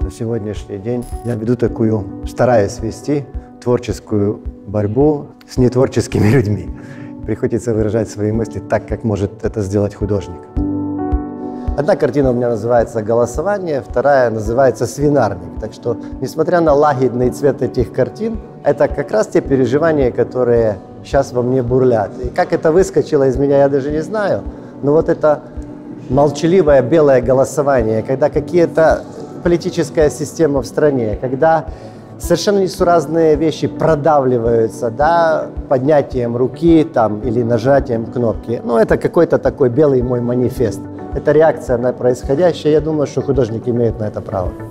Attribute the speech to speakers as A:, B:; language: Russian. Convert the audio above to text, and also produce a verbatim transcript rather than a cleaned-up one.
A: на сегодняшний день я веду такую, стараюсь вести творческую борьбу с нетворческими людьми. Приходится выражать свои мысли так, как может это сделать художник. Одна картина у меня называется «Голосование», вторая называется «Свинарник». Так что, несмотря на лагидный цвет этих картин, это как раз те переживания, которые сейчас во мне бурлят. И как это выскочило из меня, я даже не знаю. Но вот это молчаливое белое голосование, когда какие-то политическая система в стране, когда совершенно несуразные вещи продавливаются, да, поднятием руки там, или нажатием кнопки. Ну, это какой-то такой белый мой манифест. Это реакция на происходящее. Я думаю, что художник имеет на это право.